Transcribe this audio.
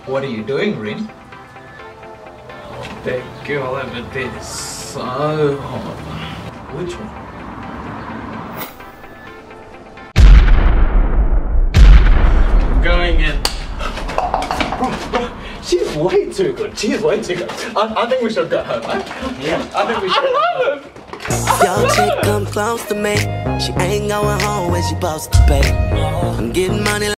What are you doing, Rin? That girl over there is so hot. Which one? I'm going in. Bro, she's way too good. She's way too good. I think we should go home, right? Yeah. I think we should. I love it. Yo, chick come close to me. She ain't going home when she supposed to pay. I'm getting money.